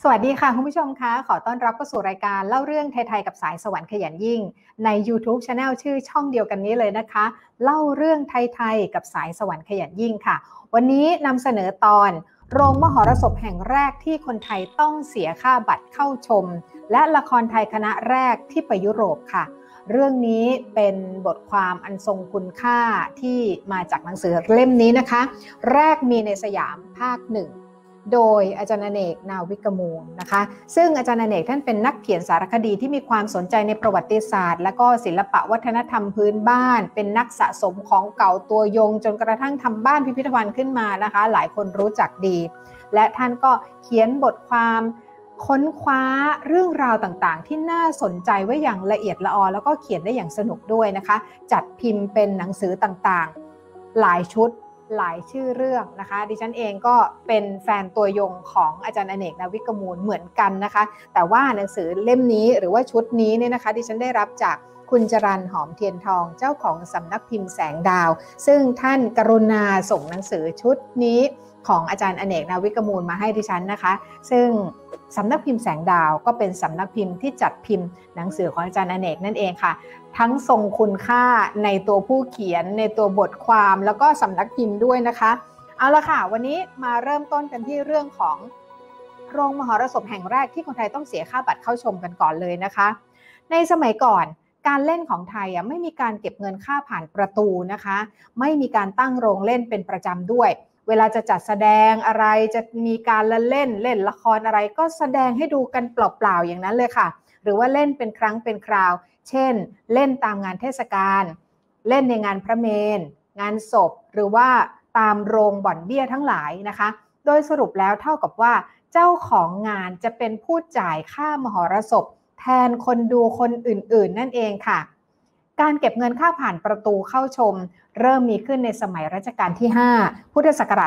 สวัสดีค่ะคุณผู้ชมคะขอต้อนรับเข้าสู่รายการเล่าเรื่องไทยๆกับสายสวรรค์ขยันยิ่งใน YouTube Channel ชื่อช่องเดียวกันนี้เลยนะคะเล่าเรื่องไทยๆกับสายสวรรค์ขยันยิ่งค่ะวันนี้นำเสนอตอนโรงมหรสพแห่งแรกที่คนไทยต้องเสียค่าบัตรเข้าชมและละครไทยคณะแรกที่ไปยุโรปค่ะเรื่องนี้เป็นบทความอันทรงคุณค่าที่มาจากหนังสือเล่มนี้นะคะแรกมีในสยามภาคหนึ่งโดยอาจารย์อเนก นาวิกมูลนะคะซึ่งอาจารย์อเนกท่านเป็นนักเขียนสารคดีที่มีความสนใจในประวัติศาสตร์และก็ศิลปะวัฒนธรรมพื้นบ้านเป็นนักสะสมของเก่าตัวยงจนกระทั่งทำบ้านพิพิธภัณฑ์ขึ้นมานะคะหลายคนรู้จักดีและท่านก็เขียนบทความค้นคว้าเรื่องราวต่างๆที่น่าสนใจไว้อย่างละเอียดละออแล้วก็เขียนได้อย่างสนุกด้วยนะคะจัดพิมพ์เป็นหนังสือต่างๆหลายชุดหลายชื่อเรื่องนะคะดิฉันเองก็เป็นแฟนตัวยงของอาจารย์อเนก นาวิกมูลเหมือนกันนะคะแต่ว่าหนังสือเล่มนี้หรือว่าชุดนี้เนี่ยนะคะดิฉันได้รับจากคุณจรัญ หอมเทียนทองเจ้าของสำนักพิมพ์แสงดาวซึ่งท่านกรุณาส่งหนังสือชุดนี้ของอาจารย์อเนก นาวิกมูลมาให้ดิฉันนะคะซึ่งสำนักพิมพ์แสงดาวก็เป็นสำนักพิมพ์ที่จัดพิมพ์หนังสือของอาจารย์อเนกนั่นเองค่ะทั้งทรงคุณค่าในตัวผู้เขียนในตัวบทความแล้วก็สำนักพิมพ์ด้วยนะคะเอาละค่ะวันนี้มาเริ่มต้นกันที่เรื่องของโรงมหรสพแห่งแรกที่คนไทยต้องเสียค่าบัตรเข้าชมกันก่อนเลยนะคะในสมัยก่อนการเล่นของไทยไม่มีการเก็บเงินค่าผ่านประตูนะคะไม่มีการตั้งโรงเล่นเป็นประจำด้วยเวลาจะจัดแสดงอะไรจะมีการเล่นละครอะไรก็แสดงให้ดูกันเปล่าๆอย่างนั้นเลยค่ะหรือว่าเล่นเป็นครั้งเป็นคราวเช่นเล่นตามงานเทศกาลเล่นในงานพระเมรุงานศพหรือว่าตามโรงบ่อนเบี้ยทั้งหลายนะคะโดยสรุปแล้วเท่ากับว่าเจ้าของงานจะเป็นผู้จ่ายค่ามหรสพแทนคนดูคนอื่นๆนั่นเองค่ะการเก็บเงินค่าผ่านประตูเข้าชมเริ่มมีขึ้นในสมัยรัชกาลที่5พุทธศักราช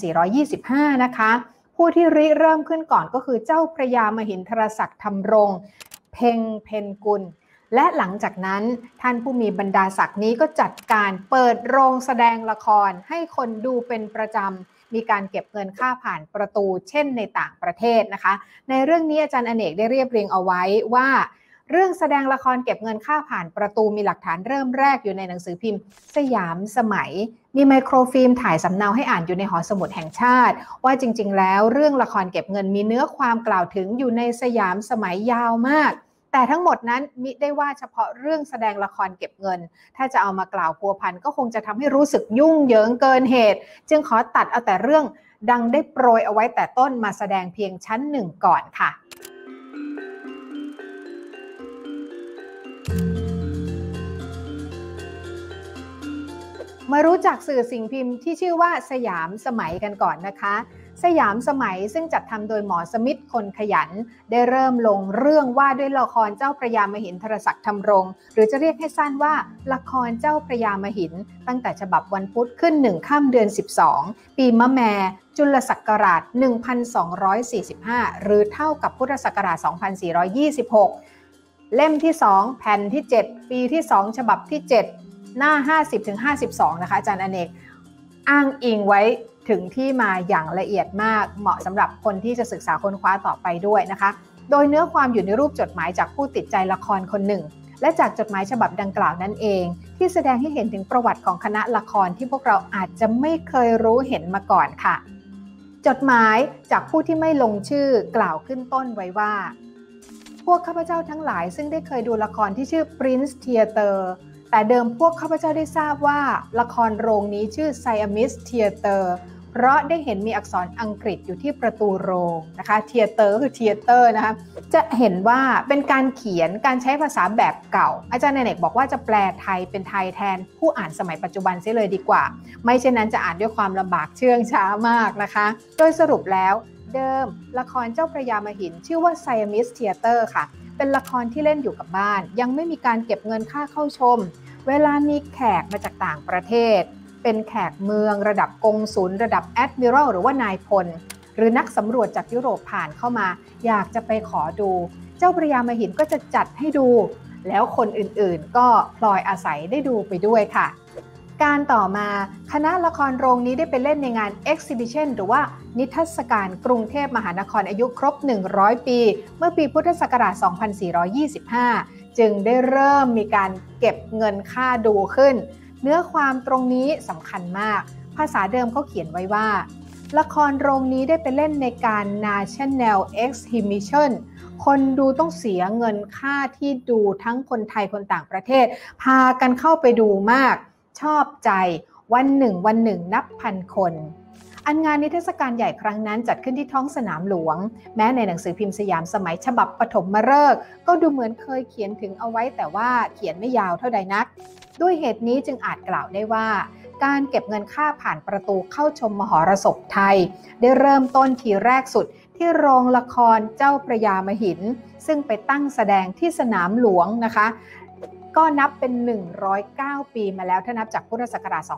2425นะคะผู้ที่ริเริ่มขึ้นก่อนก็คือเจ้าพระยามหินทรศักดิ์ธรรมรงค์เพ็งเพ็ญกุลและหลังจากนั้นท่านผู้มีบรรดาศักดิ์นี้ก็จัดการเปิดโรงแสดงละครให้คนดูเป็นประจำมีการเก็บเงินค่าผ่านประตูเช่นในต่างประเทศนะคะในเรื่องนี้อาจารย์อเนกได้เรียบเรียงเอาไว้ว่าเรื่องแสดงละครเก็บเงินค่าผ่านประตูมีหลักฐานเริ่มแรกอยู่ในหนังสือพิมพ์สยามสมัยมีไมโครฟิล์มถ่ายสำเนาให้อ่านอยู่ในหอสมุดแห่งชาติว่าจริงๆแล้วเรื่องละครเก็บเงินมีเนื้อความกล่าวถึงอยู่ในสยามสมัยยาวมากแต่ทั้งหมดนั้นมิได้ว่าเฉพาะเรื่องแสดงละครเก็บเงินถ้าจะเอามากล่าวพัวพันก็คงจะทำให้รู้สึกยุ่งเหยิงเกินเหตุจึงขอตัดเอาแต่เรื่องดังได้โปรยเอาไว้แต่ต้นมาแสดงเพียงชั้นหนึ่งก่อนค่ะมารู้จักสื่อสิ่งพิมพ์ที่ชื่อว่าสยามสมัยกันก่อนนะคะสยามสมัยซึ่งจัดทำโดยหมอสมิทธิ์คนขยันได้เริ่มลงเรื่องว่าด้วยละครเจ้าพระยามหินทรศักดิ์ธรรมรงค์หรือจะเรียกให้สั้นว่าละครเจ้าพระยามหินตั้งแต่ฉบับวันพุธขึ้น1ค่ำเดือน12ปีมะแม่จุลศักราช1245หรือเท่ากับพุทธศักราช2426เล่มที่2แผ่นที่7ปีที่2ฉบับที่7หน้า 50-52 นะคะอาจารย์อเนกอ้างอิงไว้ถึงที่มาอย่างละเอียดมากเหมาะสำหรับคนที่จะศึกษาค้นคว้าต่อไปด้วยนะคะโดยเนื้อความอยู่ในรูปจดหมายจากผู้ติดใจละครคนหนึ่งและจากจดหมายฉบับดังกล่าวนั้นเองที่แสดงให้เห็นถึงประวัติของคณะละครที่พวกเราอาจจะไม่เคยรู้เห็นมาก่อนค่ะจดหมายจากผู้ที่ไม่ลงชื่อกล่าวขึ้นต้นไว้ว่าพวกข้าพเจ้าทั้งหลายซึ่งได้เคยดูละครที่ชื่อ Prince Theaterแต่เดิมพวกข้าพเจ้าได้ทราบว่าละครโรงนี้ชื่อ Siamese Theater เพราะได้เห็นมีอักษรอังกฤษอยู่ที่ประตูโรงนะคะ Theater คือ Theater นะคะจะเห็นว่าเป็นการเขียนการใช้ภาษาแบบเก่าอาจารย์เนกบอกว่าจะแปลไทยเป็นไทยแทนผู้อ่านสมัยปัจจุบันเสียเลยดีกว่าไม่เช่นนั้นจะอ่านด้วยความลำบากเชื่องช้ามากนะคะโดยสรุปแล้วเดิมละครเจ้าพระยามหินชื่อว่า Siamese Theater ค่ะเป็นละครที่เล่นอยู่กับบ้านยังไม่มีการเก็บเงินค่าเข้าชมเวลามีแขกมาจากต่างประเทศเป็นแขกเมืองระดับกงสุลระดับแอดมิรัลหรือว่านายพลหรือนักสำรวจจากยุโรปผ่านเข้ามาอยากจะไปขอดูเจ้าพระยามหินก็จะจัดให้ดูแล้วคนอื่นๆก็พลอยอาศัยได้ดูไปด้วยค่ะการต่อมาคณะละครโรงนี้ได้ไปเล่นในงาน Exhibition หรือว่านิทรรศการกรุงเทพมหานครอายุครบ100 ปีเมื่อปีพุทธศักราช 2425 จึงได้เริ่มมีการเก็บเงินค่าดูขึ้นเนื้อความตรงนี้สำคัญมากภาษาเดิมเขาเขียนไว้ว่าละครโรงนี้ได้ไปเล่นในการ National Exhibition คนดูต้องเสียเงินค่าที่ดูทั้งคนไทยคนต่างประเทศพากันเข้าไปดูมากชอบใจวันหนึ่งนับพันคนอันงานนิทรรศการใหญ่ครั้งนั้นจัดขึ้นที่ท้องสนามหลวงแม้ในหนังสือพิมพ์สยามสมัยฉบับปฐมฤกษ์ก็ดูเหมือนเคยเขียนถึงเอาไว้แต่ว่าเขียนไม่ยาวเท่าใดนักด้วยเหตุนี้จึงอาจกล่าวได้ว่าการเก็บเงินค่าผ่านประตูเข้าชมมหรสพไทยได้เริ่มต้นทีแรกสุดที่โรงละครเจ้าพระยามหินซึ่งไปตั้งแสดงที่สนามหลวงนะคะก็นับเป็น109 ปีมาแล้วถ้านับจากพุทธศักราช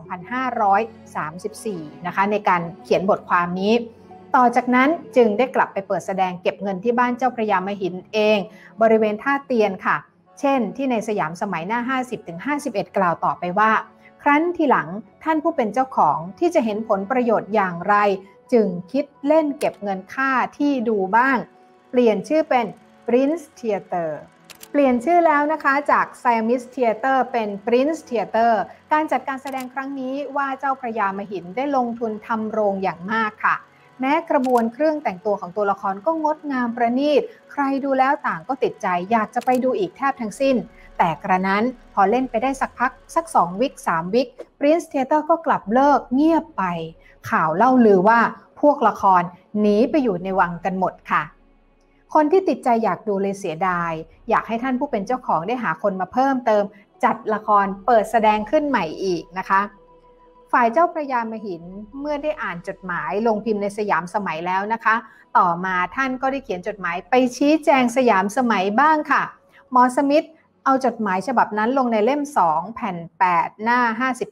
2534 นะคะในการเขียนบทความนี้ต่อจากนั้นจึงได้กลับไปเปิดแสดงเก็บเงินที่บ้านเจ้าพระยามหินเองบริเวณท่าเตียนค่ะเช่นที่ในสยามสมัยหน้า 50-51 กล่าวต่อไปว่าครั้นทีหลังท่านผู้เป็นเจ้าของที่จะเห็นผลประโยชน์อย่างไรจึงคิดเล่นเก็บเงินค่าที่ดูบ้างเปลี่ยนชื่อเป็น Prince Theater เปลี่ยนชื่อแล้วนะคะจาก Siamese Theater เป็น Prince Theater การจัดการแสดงครั้งนี้ว่าเจ้าพระยามหินได้ลงทุนทำโรงอย่างมากค่ะแม้กระบวนเครื่องแต่งตัวของตัวละครก็งดงามประณีตใครดูแล้วต่างก็ติดใจอยากจะไปดูอีกแทบทั้งสิ้นแต่กระนั้นพอเล่นไปได้สักพักสัก2 วิค 3 วิค Prince Theater ก็กลับเลิกเงียบไปข่าวเล่าลือว่าพวกละครหนีไปอยู่ในวังกันหมดค่ะคนที่ติดใจอยากดูเลยเสียดายอยากให้ท่านผู้เป็นเจ้าของได้หาคนมาเพิ่มเติมจัดละครเปิดแสดงขึ้นใหม่อีกนะคะฝ่ายเจ้าพระยามหินเมื่อได้อ่านจดหมายลงพิมพ์ในสยามสมัยแล้วนะคะต่อมาท่านก็ได้เขียนจดหมายไปชี้แจงสยามสมัยบ้างค่ะหมอสมิธเอาจดหมายฉบับนั้นลงในเล่ม2แผ่น8หน้า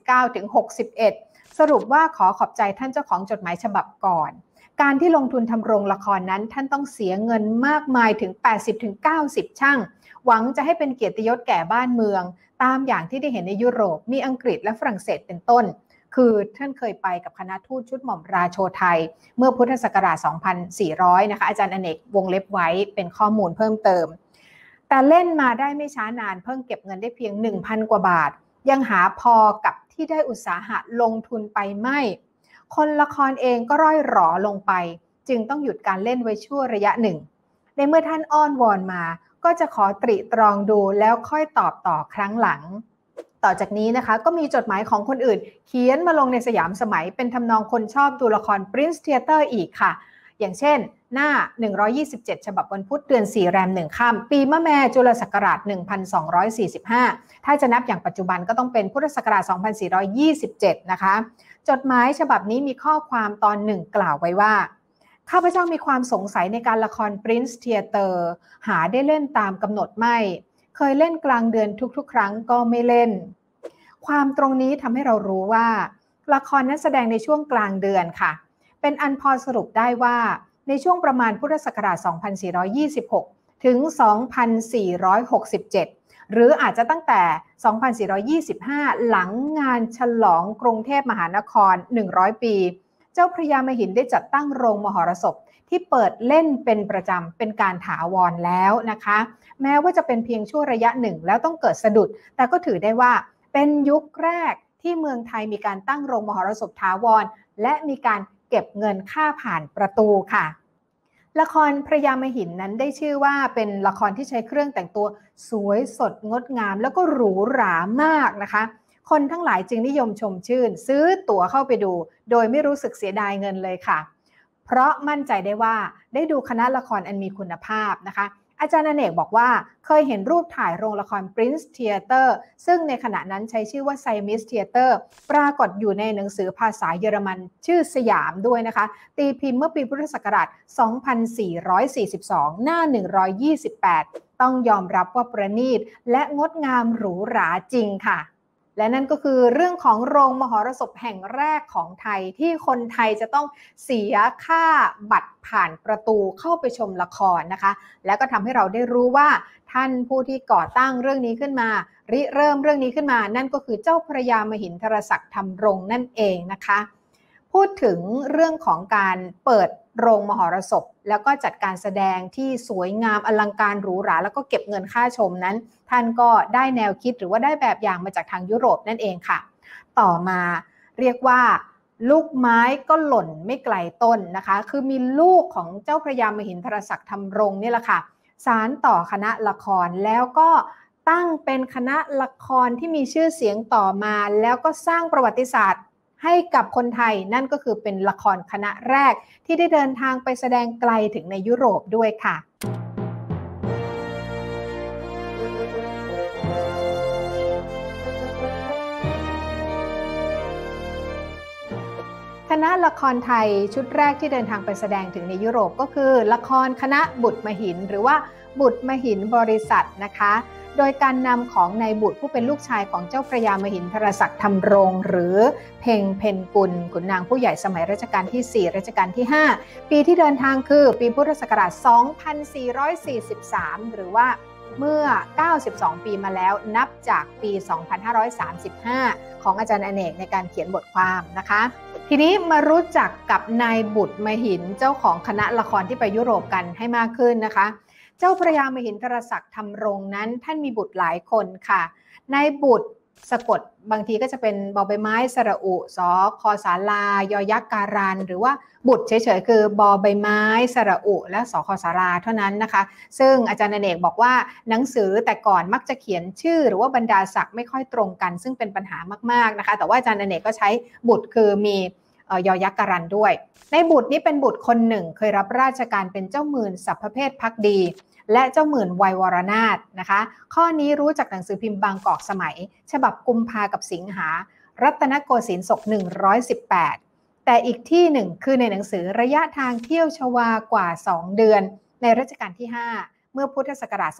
59-61สรุปว่าขอขอบใจท่านเจ้าของจดหมายฉบับก่อนการที่ลงทุนทำโรงละครนั้นท่านต้องเสียเงินมากมายถึง 80-90 ช่างหวังจะให้เป็นเกียรติยศแก่บ้านเมืองตามอย่างที่ได้เห็นในยุโรปมีอังกฤษและฝรั่งเศสเป็นต้นคือท่านเคยไปกับคณะทูตชุดหม่อมราโชไทยเมื่อพุทธศักราช 2400 นะคะอาจารย์อเนกวงเล็บไว้เป็นข้อมูลเพิ่มเติมแต่เล่นมาได้ไม่ช้านานเพิ่งเก็บเงินได้เพียง 1,000 กว่าบาทยังหาพอกับที่ได้อุตสาหะลงทุนไปไม่คนละครเองก็ร่อยหรอลงไปจึงต้องหยุดการเล่นไว้ชั่วระยะหนึ่งในเมื่อท่านอ้อนวอนมาก็จะขอตริตรองดูแล้วค่อยตอบต่อครั้งหลังต่อจากนี้นะคะก็มีจดหมายของคนอื่นเขียนมาลงในสยามสมัยเป็นทำนองคนชอบดูละคร Prince Theater อีกค่ะอย่างเช่นหน้า127ฉบับวันพุธเดือน4แรม1ค่ำปีมะแม่จุลศักราช1245ถ้าจะนับอย่างปัจจุบันก็ต้องเป็นพุทธศักราช2427นะคะจดหมายฉบับนี้มีข้อความตอนหนึ่งกล่าวไว้ว่าข้าพเจ้ามีความสงสัยในการละคร Prince Theater หาได้เล่นตามกำหนดไม่เคยเล่นกลางเดือนทุกๆครั้งก็ไม่เล่นความตรงนี้ทำให้เรารู้ว่าละครนั้นแสดงในช่วงกลางเดือนค่ะเป็นอันพอสรุปได้ว่าในช่วงประมาณพุทธศักราช2426ถึง2467หรืออาจจะตั้งแต่2425หลังงานฉลองกรุงเทพมหานคร100ปีเจ้าพระยามหินได้จัดตั้งโรงมหรสพที่เปิดเล่นเป็นประจำเป็นการถาวรแล้วนะคะแม้ว่าจะเป็นเพียงชั่วระยะหนึ่งแล้วต้องเกิดสะดุดแต่ก็ถือได้ว่าเป็นยุคแรกที่เมืองไทยมีการตั้งโรงมหรสพถาวรและมีการเก็บเงินค่าผ่านประตูค่ะละครพระยามหินนั้นได้ชื่อว่าเป็นละครที่ใช้เครื่องแต่งตัวสวยสดงดงามแล้วก็หรูหรามากนะคะคนทั้งหลายจึงนิยมชมชื่นซื้อตั๋วเข้าไปดูโดยไม่รู้สึกเสียดายเงินเลยค่ะเพราะมั่นใจได้ว่าได้ดูคณะละครอันมีคุณภาพนะคะอาจารย์อเนกบอกว่าเคยเห็นรูปถ่ายโรงละคร Prince Theater ซึ่งในขณะนั้นใช้ชื่อว่า Siamese Theater ปรากฏอยู่ในหนังสือภาษาเยอรมันชื่อสยามด้วยนะคะตีพิมพ์เมื่อปีพุทธศักราช 2442 หน้า 128 ต้องยอมรับว่าประณีตและงดงามหรูหราจริงค่ะและนั่นก็คือเรื่องของโรงมหรสพแห่งแรกของไทยที่คนไทยจะต้องเสียค่าบัตรผ่านประตูเข้าไปชมละครนะคะแล้วก็ทำให้เราได้รู้ว่าท่านผู้ที่ก่อตั้งเรื่องนี้ขึ้นมาริเริ่มเรื่องนี้ขึ้นมานั่นก็คือเจ้าพระยามหินทรศักดิ์ธรรมรงค์นั่นเองนะคะพูดถึงเรื่องของการเปิดโรงมหรสพแล้วก็จัดการแสดงที่สวยงามอลังการหรูหราแล้วก็เก็บเงินค่าชมนั้นท่านก็ได้แนวคิดหรือว่าได้แบบอย่างมาจากทางยุโรปนั่นเองค่ะต่อมาเรียกว่าลูกไม้ก็หล่นไม่ไกลต้นนะคะคือมีลูกของเจ้าพระยามหินทรศักดิ์ธรรมรงค์นี่แหละค่ะสานต่อคณะละครแล้วก็ตั้งเป็นคณะละครที่มีชื่อเสียงต่อมาแล้วก็สร้างประวัติศาสตร์ให้กับคนไทยนั่นก็คือเป็นละครคณะแรกที่ได้เดินทางไปแสดงไกลถึงในยุโรปด้วยค่ะคณะละครไทยชุดแรกที่เดินทางไปแสดงถึงในยุโรปก็คือละครคณะบุตรมหินหรือว่าบุตรมหินบริษัทนะคะโดยการนำของนายบุตรผู้เป็นลูกชายของเจ้าพระยามหินทรศักดิ์ธรรมรงค์หรือเพ็งเพ็ญกุลขุนนางผู้ใหญ่สมัยรัชกาลที่4รัชกาลที่5ปีที่เดินทางคือปีพุทธศักราช2443หรือว่าเมื่อ92ปีมาแล้วนับจากปี2535ของอาจารย์อเนกในการเขียนบทความนะคะทีนี้มารู้จักกับนายบุตรมหินเจ้าของคณะละครที่ไปยุโรปกันให้มากขึ้นนะคะเจ้าพระยามหินทรศักดิ์ธรรมรงค์นั้นท่านมีบุตรหลายคนค่ะนายบุตรสะกดบางทีก็จะเป็นบอใบไม้สระอุสอคอศาลายอยักษ์การันหรือว่าบุตรเฉยๆคือบอใบไม้สระอุและสอคอศาลาเท่านั้นนะคะซึ่งอาจารย์อเนกบอกว่าหนังสือแต่ก่อนมักจะเขียนชื่อหรือว่าบรรดาศักดิ์ไม่ค่อยตรงกันซึ่งเป็นปัญหามากๆนะคะแต่ว่าอาจารย์อเนกก็ใช้บุตรคือมียอยักษ์การันด้วยในบุตรนี้เป็นบุตรคนหนึ่งเคยรับราชการเป็นเจ้าหมื่นสัพพเพศภักดีและเจ้าหมื่นวัยวรนาถนะคะข้อนี้รู้จากหนังสือพิมพ์บางกอกสมัยฉบับกุมภากับสิงหารัตนโกสินทร์ศก118แต่อีกที่หนึ่งคือในหนังสือระยะทางเที่ยวชวากว่า2เดือนในรัชกาลที่5เมื่อพุทธศักราช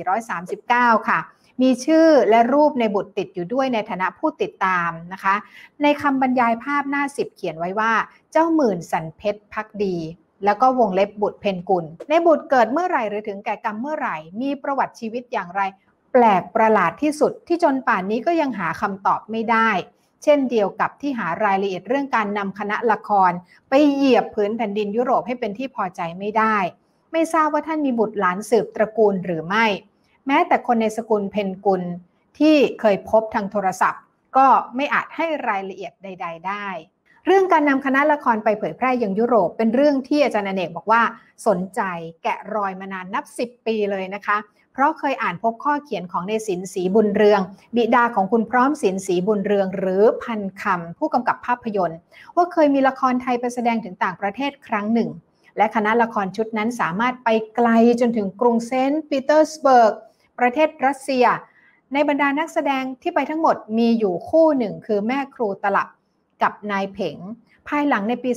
2439ค่ะมีชื่อและรูปในบุตรติดอยู่ด้วยในฐานะผู้ติดตามนะคะในคำบรรยายภาพหน้า10เขียนไว้ว่าเจ้าหมื่นสันเพชรภักดีแล้วก็วงเล็บบุตรเพ็ญกุลในบุตรเกิดเมื่อไหร่หรือถึงแก่กรรมเมื่อไหร่มีประวัติชีวิตอย่างไรแปลกประหลาดที่สุดที่จนป่านนี้ก็ยังหาคำตอบไม่ได้เช่นเดียวกับที่หารายละเอียดเรื่องการนำคณะละครไปเหยียบพื้นแผ่นดินยุโรปให้เป็นที่พอใจไม่ได้ไม่ทราบว่าท่านมีบุตรหลานสืบตระกูลหรือไม่แม้แต่คนในสกุลเพ็ญกุลที่เคยพบทางโทรศัพท์ก็ไม่อาจให้รายละเอียดใดๆได้เรื่องการนำคณะละครไปเผยแพร่ยังยุโรปเป็นเรื่องที่อาจารย์อเนกบอกว่าสนใจแกะรอยมานานนับ10ปีเลยนะคะเพราะเคยอ่านพบข้อเขียนของเนศิลป์ศรีบุญเรืองบิดาของคุณพร้อมศิลป์ศรีบุญเรืองหรือพันคำผู้กำกับภาพยนตร์ว่าเคยมีละครไทยไปแสดงถึงต่างประเทศครั้งหนึ่งและคณะละครชุดนั้นสามารถไปไกลจนถึงกรุงเซนต์ปีเตอร์สเบิร์กประเทศรัสเซียในบรรดานักแสดงที่ไปทั้งหมดมีอยู่คู่หนึ่งคือแม่ครูตลับกับนายเผงภายหลังในปี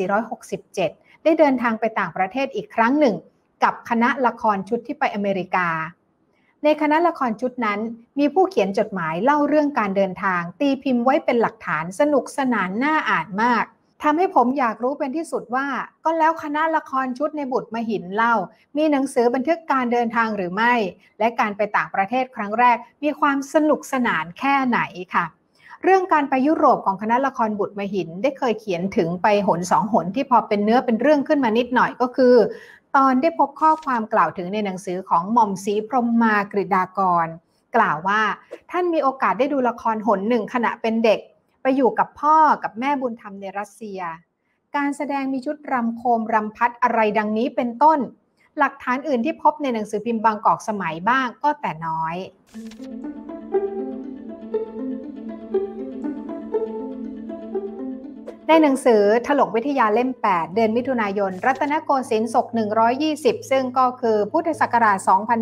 2467 ได้เดินทางไปต่างประเทศอีกครั้งหนึ่งกับคณะละครชุดที่ไปอเมริกาในคณะละครชุดนั้นมีผู้เขียนจดหมายเล่าเรื่องการเดินทางตีพิมพ์ไว้เป็นหลักฐานสนุกสนานน่าอ่านมากทำให้ผมอยากรู้เป็นที่สุดว่าก็แล้วคณะละครชุดในบุตรมหินเล่ามีหนังสือบันทึกการเดินทางหรือไม่และการไปต่างประเทศครั้งแรกมีความสนุกสนานแค่ไหนค่ะเรื่องการไปยุโรปของคณะละครบุตรมหินได้เคยเขียนถึงไปหน2หนที่พอเป็นเนื้อเป็นเรื่องขึ้นมานิดหน่อยก็คือตอนได้พบข้อความกล่าวถึงในหนังสือของหม่อมศรีพรหมากฤษฎากรกล่าวว่าท่านมีโอกาสได้ดูละครหนหนึ่งขณะเป็นเด็กไปอยู่กับพ่อกับแม่บุญธรรมในรัสเซียการแสดงมีชุดรำโคมรำพัดอะไรดังนี้เป็นต้นหลักฐานอื่นที่พบในหนังสือพิมพ์บางกอกสมัยบ้างก็แต่น้อยในหนังสือถลกวิทยาเล่ม8เดือนมิถุนายนรัตนโกสินทร์ศก120ซึ่งก็คือพุทธศักราช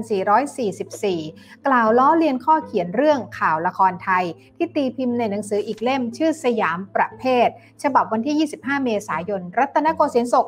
2444กล่าวล้อเลียนข้อเขียนเรื่องข่าวละครไทยที่ตีพิมพ์ในหนังสืออีกเล่มชื่อสยามประเภทฉบับวันที่25เมษายนรัตนโกสินทร์ศก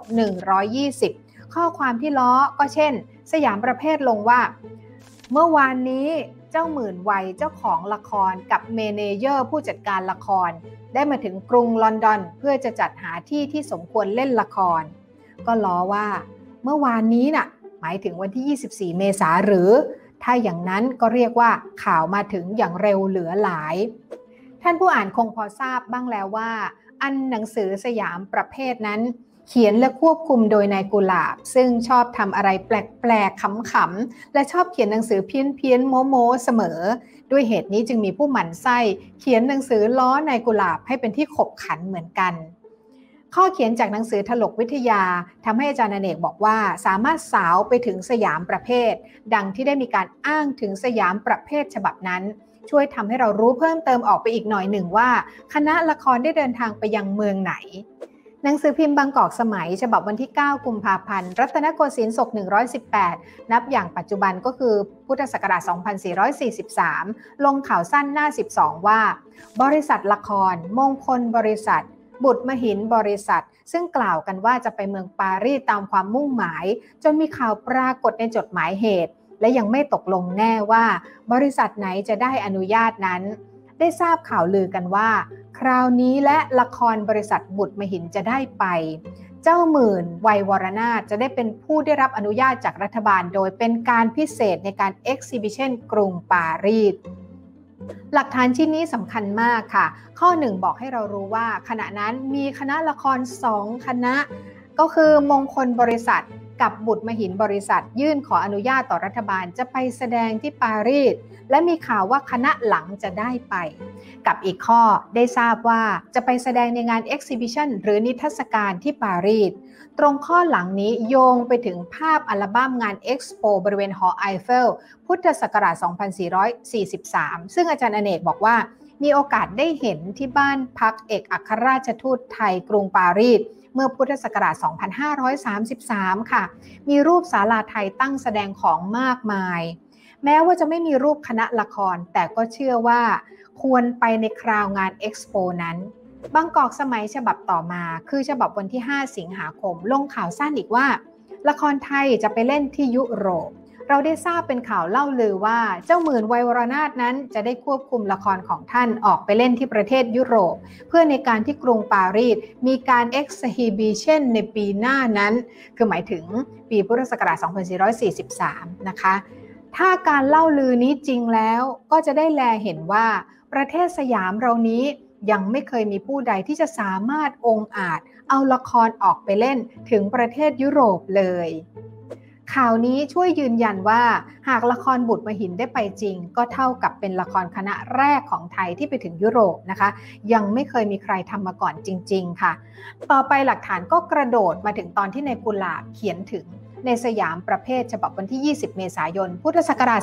120ข้อความที่ล้อก็เช่นสยามประเภทลงว่าเมื่อวานนี้เเจ้าหมื่นวัยเจ้าของละครกับเมเนเจอร์ผู้จัดการละครได้มาถึงกรุงลอนดอนเพื่อจะจัดหาที่ที่สมควรเล่นละครก็ล้อว่าเมื่อวานนี้น่ะหมายถึงวันที่24 เมษายนหรือถ้าอย่างนั้นก็เรียกว่าข่าวมาถึงอย่างเร็วเหลือหลายท่านผู้อ่านคงพอทราบบ้างแล้วว่าอันหนังสือสยามประเภทนั้นเขียนและควบคุมโดยนายกุหลาบซึ่งชอบทำอะไรแปลกๆขำๆและชอบเขียนหนังสือเพี้ยนๆโม้ๆเสมอด้วยเหตุนี้จึงมีผู้หมั่นไส้เขียนหนังสือล้อนายกุหลาบให้เป็นที่ขบขันเหมือนกันข้อเขียนจากหนังสือถลกวิทยาทำให้อาจารย์อเนกบอกว่าสามารถสาวไปถึงสยามประเภทดังที่ได้มีการอ้างถึงสยามประเภทฉบับนั้นช่วยทำให้เรารู้เพิ่มเติมออกไปอีกหน่อยหนึ่งว่าคณะละครได้เดินทางไปยังเมืองไหนหนังสือพิมพ์บางกอกสมัยฉบับวันที่9 กุมภาพันธ์รัตนโกสินทร์ศก118นับอย่างปัจจุบันก็คือพุทธศักราช2443ลงข่าวสั้นหน้า12ว่าบริษัทละครมงคลบริษัทบุตรมหินบริษัทซึ่งกล่าวกันว่าจะไปเมืองปารีสตามความมุ่งหมายจนมีข่าวปรากฏในจดหมายเหตุและยังไม่ตกลงแน่ว่าบริษัทไหนจะได้อนุญาตนั้นได้ทราบข่าวลือกันว่าคราวนี้และละครบริษัทบุตรมหินจะได้ไปเจ้าหมื่นวัยวรนาถจะได้เป็นผู้ได้รับอนุญาตจากรัฐบาลโดยเป็นการพิเศษในการเอ็กซิบิชันกรุงปารีสหลักฐานชิ้นนี้สำคัญมากค่ะข้อหนึ่งบอกให้เรารู้ว่าขณะนั้นมีคณะละคร2 คณะก็คือมงคลบริษัทกับบุตรมหินบริษัทยื่นขออนุญาตต่อรัฐบาลจะไปแสดงที่ปารีสและมีข่าวว่าคณะหลังจะได้ไปกับอีกข้อได้ทราบว่าจะไปแสดงในงาน Exhibition หรือนิทรรศการที่ปารีสตรงข้อหลังนี้โยงไปถึงภาพอัลบั้มงาน Expo บริเวณหอไอเฟลพุทธศักราช2443ซึ่งอาจารย์อเนกบอกว่ามีโอกาสได้เห็นที่บ้านพักเอกอัครราชทูตไทยกรุงปารีสเมื่อพุทธศักราช2533ค่ะมีรูปศาลาไทยตั้งแสดงของมากมายแม้ว่าจะไม่มีรูปคณะละครแต่ก็เชื่อว่าควรไปในคราวงานเอ็กซ์โปนั้นบางกอกสมัยฉบับต่อมาคือฉบับวันที่5 สิงหาคมลงข่าวสั้นอีกว่าละครไทยจะไปเล่นที่ยุโรปเราได้ทราบเป็นข่าวเล่าลือว่าเจ้าหมื่นวัยวรนาถนั้นจะได้ควบคุมละครของท่านออกไปเล่นที่ประเทศยุโรปเพื่อในการที่กรุงปารีสมีการ Exhibition ในปีหน้านั้นคือหมายถึงปีพุทธศักราช2443นะคะถ้าการเล่าลือนี้จริงแล้วก็จะได้แลเห็นว่าประเทศสยามเรานี้ยังไม่เคยมีผู้ใดที่จะสามารถองอาจเอาละครออกไปเล่นถึงประเทศยุโรปเลยข่าวนี้ช่วยยืนยันว่าหากละครบุตรมหินได้ไปจริงก็เท่ากับเป็นละครคณะแรกของไทยที่ไปถึงยุโรปนะคะยังไม่เคยมีใครทำมาก่อนจริงๆค่ะต่อไปหลักฐานก็กระโดดมาถึงตอนที่นายกุหลาบเขียนถึงในสยามประเภทฉบับวันที่20 เมษายนพุทธศักราช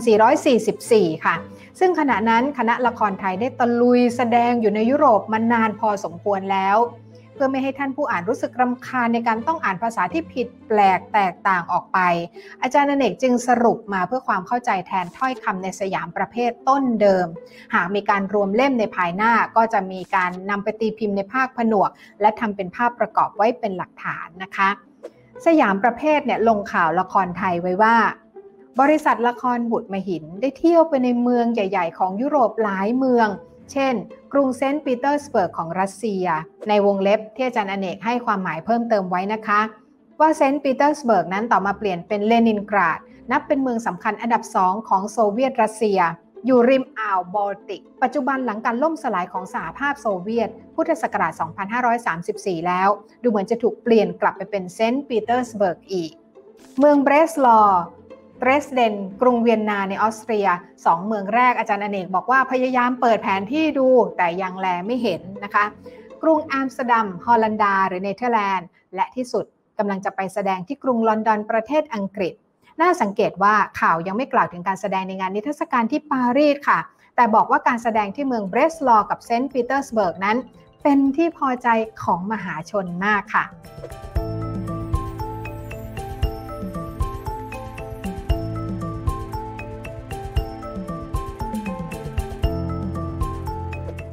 2444ค่ะซึ่งขณะนั้นคณะละครไทยได้ตะลุยแสดงอยู่ในยุโรปมานานพอสมควรแล้วเพื่อไม่ให้ท่านผู้อ่านรู้สึกรำคาญในการต้องอ่านภาษาที่ผิดแปลกแตกต่างออกไปอาจารย์อเนกจึงสรุปมาเพื่อความเข้าใจแทนถ้อยคำในสยามประเภทต้นเดิมหากมีการรวมเล่มในภายหน้าก็จะมีการนำไปตีพิมพ์ในภาคผนวกและทำเป็นภาพประกอบไว้เป็นหลักฐานนะคะสยามประเภทเนี่ยลงข่าวละครไทยไว้ว่าบริษัทละครบุตรมหินได้เที่ยวไปในเมืองใหญ่ๆของยุโรปหลายเมืองเช่นกรุงเซนต์ปีเตอร์สเบิร์กของรัสเซียในวงเล็บที่อาจารย์อเนกให้ความหมายเพิ่มเติมไว้นะคะว่าเซนต์ปีเตอร์สเบิร์กนั้นต่อมาเปลี่ยนเป็นเลนินกราดนับเป็นเมืองสำคัญอันดับ2ของโซเวียตรัสเซียอยู่ริมอ่าวบอลติกปัจจุบันหลังการล่มสลายของสหภาพโซเวียตพุทธศักราช2534แล้วดูเหมือนจะถูกเปลี่ยนกลับไปเป็นเซนต์ปีเตอร์สเบิร์กอีกเมืองเบรสลอว์เดรสเดนกรุงเวียนนาในออสเตรีย2 เมืองแรกอาจารย์อเนกบอกว่าพยายามเปิดแผนที่ดูแต่ยังแลไม่เห็นนะคะกรุงอัมสเตอร์ดัมฮอลันดาหรือเนเธอร์แลนด์และที่สุดกำลังจะไปแสดงที่กรุงลอนดอนประเทศอังกฤษน่าสังเกตว่าข่าวยังไม่กล่าวถึงการแสดงในงานนิทรรศการที่ปารีสค่ะแต่บอกว่าการแสดงที่เมืองเบรสลอว์กับเซนต์ปีเตอร์สเบิร์กนั้นเป็นที่พอใจของมหาชนมากค่ะ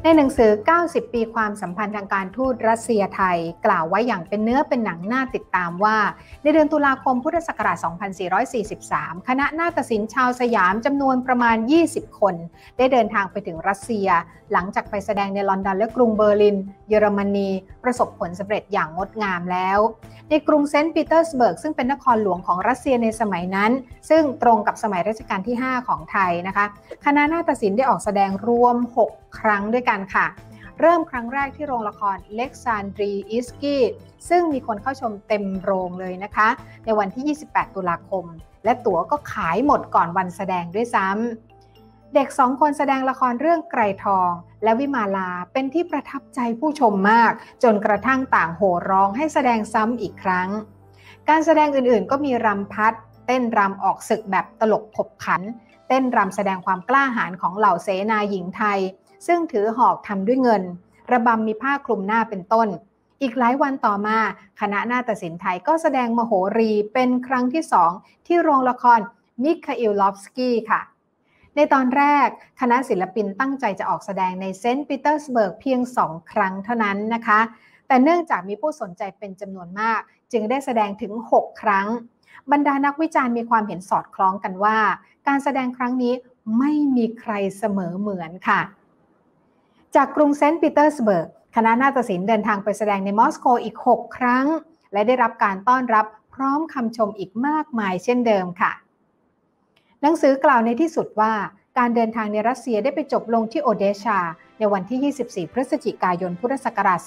ในหนังสือ 90 ปีความสัมพันธ์ทางการทูตรัสเซียไทยกล่าวไว้อย่างเป็นเนื้อเป็นหนังน่าติดตามว่าในเดือนตุลาคมพุทธศักราช 2443 คณะนาฏศิลป์ชาวสยามจำนวนประมาณ 20 คนได้เดินทางไปถึงรัสเซียหลังจากไปแสดงในลอนดอนและกรุงเบอร์ลินเยอรมนีประสบผลสำเร็จอย่างงดงามแล้วในกรุงเซนต์ปีเตอร์สเบิร์กซึ่งเป็นนครหลวงของรัสเซียในสมัยนั้นซึ่งตรงกับสมัยรัชกาลที่ 5 ของไทยนะคะคณะนาฏศิลป์ได้ออกแสดงรวม 6 ครั้งด้วยกันค่ะเริ่มครั้งแรกที่โรงละครเล็กซานดรีอิสกี้ซึ่งมีคนเข้าชมเต็มโรงเลยนะคะในวันที่ 28 ตุลาคมและตั๋วก็ขายหมดก่อนวันแสดงด้วยซ้ำเด็ก2 คนแสดงละครเรื่องไกรทองและวิมาลาเป็นที่ประทับใจผู้ชมมากจนกระทั่งต่างโห่ร้องให้แสดงซ้ำอีกครั้งการแสดงอื่นๆก็มีรำพัดเต้นรำออกศึกแบบตลกขบขันเต้นรำแสดงความกล้าหาญของเหล่าเสนาหญิงไทยซึ่งถือหอกทำด้วยเงินระบำมีผ้าคลุมหน้าเป็นต้นอีกหลายวันต่อมาคณะนาฏศิลป์ไทยก็แสดงมโหรีเป็นครั้งที่ 2ที่โรงละครมิคาอิลลอฟสกี้ค่ะในตอนแรกคณะศิลปินตั้งใจจะออกแสดงในเซนต์ปีเตอร์สเบิร์กเพียง2 ครั้งเท่านั้นนะคะแต่เนื่องจากมีผู้สนใจเป็นจำนวนมากจึงได้แสดงถึง6 ครั้งบรรดานักวิจารณ์มีความเห็นสอดคล้องกันว่าการแสดงครั้งนี้ไม่มีใครเสมอเหมือนค่ะจากกรุงเซนต์ปีเตอร์สเบิร์กคณะนาฏศิลป์เดินทางไปแสดงในมอสโกอีก6 ครั้งและได้รับการต้อนรับพร้อมคำชมอีกมากมายเช่นเดิมค่ะหนังสือกล่าวในที่สุดว่าการเดินทางในรัสเซียได้ไปจบลงที่โอเดชาในวันที่ 24 พฤศจิกายนพุทธศักราช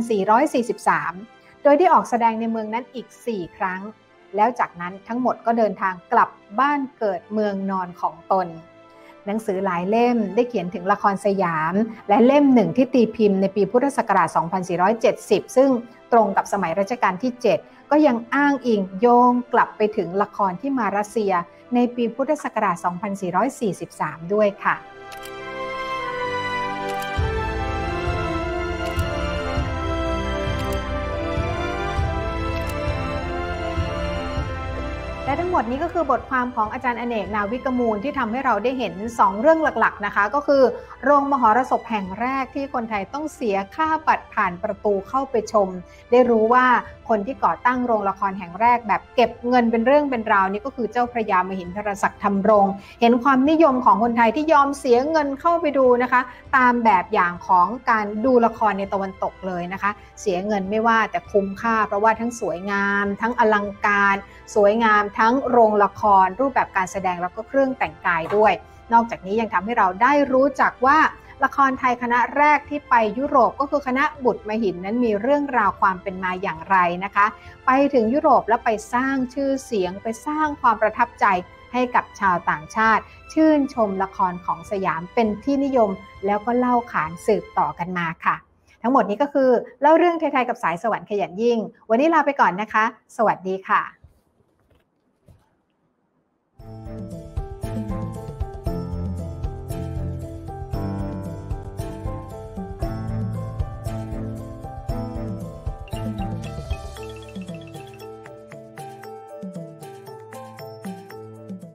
2443 โดยได้ออกแสดงในเมืองนั้นอีก 4 ครั้งแล้วจากนั้นทั้งหมดก็เดินทางกลับบ้านเกิดเมืองนอนของตนหนังสือหลายเล่มได้เขียนถึงละครสยามและเล่มหนึ่งที่ตีพิมพ์ในปีพุทธศักราช 2470 ซึ่งตรงกับสมัยรัชกาลที่ 7 ก็ยังอ้างอิงโยงกลับไปถึงละครที่มารัสเซียในปีพุทธศักราช 2443 ด้วยค่ะ และทั้งหมดนี้ก็คือบทความของอาจารย์อเนก นาวิกมูลที่ทำให้เราได้เห็น2 เรื่องหลักๆนะคะก็คือโรงมหรสพแห่งแรกที่คนไทยต้องเสียค่าบัตรผ่านประตูเข้าไปชมได้รู้ว่าคนที่ก่อตั้งโรงละครแห่งแรกแบบเก็บเงินเป็นเรื่องเป็นราวนี่ก็คือเจ้าพระยามหินทรศักดิ์ธรรมรงค์เห็นความนิยมของคนไทยที่ยอมเสียเงินเข้าไปดูนะคะตามแบบอย่างของการดูละครในตะวันตกเลยนะคะเสียเงินไม่ว่าแต่คุ้มค่าเพราะว่าทั้งสวยงามทั้งอลังการสวยงามทั้งโรงละครรูปแบบการแสดงแล้วก็เครื่องแต่งกายด้วยนอกจากนี้ยังทำให้เราได้รู้จักว่าละครไทยคณะแรกที่ไปยุโรปก็คือคณะบุตรมหินนั้นมีเรื่องราวความเป็นมาอย่างไรนะคะไปถึงยุโรปแล้วไปสร้างชื่อเสียงไปสร้างความประทับใจให้กับชาวต่างชาติชื่นชมละครของสยามเป็นที่นิยมแล้วก็เล่าขานสืบต่อกันมาค่ะทั้งหมดนี้ก็คือเล่าเรื่องไทยๆกับสายสวรรค์ขยันยิ่งวันนี้ลาไปก่อนนะคะสวัสดีค่ะ